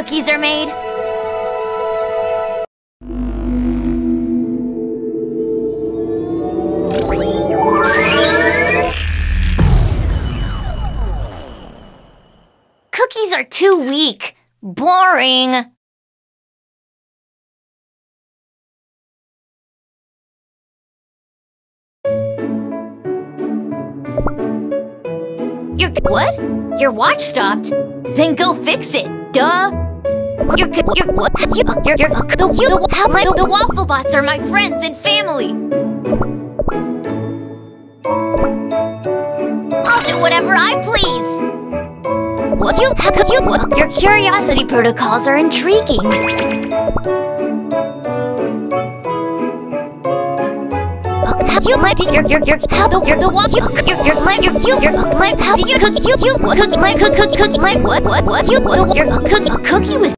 cookies are made? Cookies are too weak. Boring. What? Your watch stopped? Then go fix it. Duh. What? The Waffle Bots are my friends and family. I'll do whatever I please. Your curiosity protocols are intriguing. How do you cook? What? Your cookie was